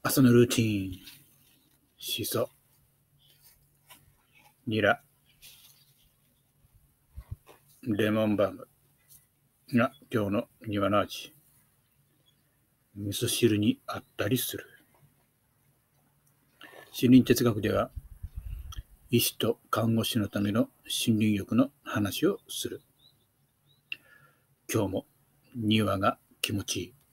朝のルーティーン、シソ、ニラ、レモンバームが今日の庭の味。味噌汁にあったりする。森林哲学では、医師と看護師のための森林浴の話をする。今日も庭が気持ちいい。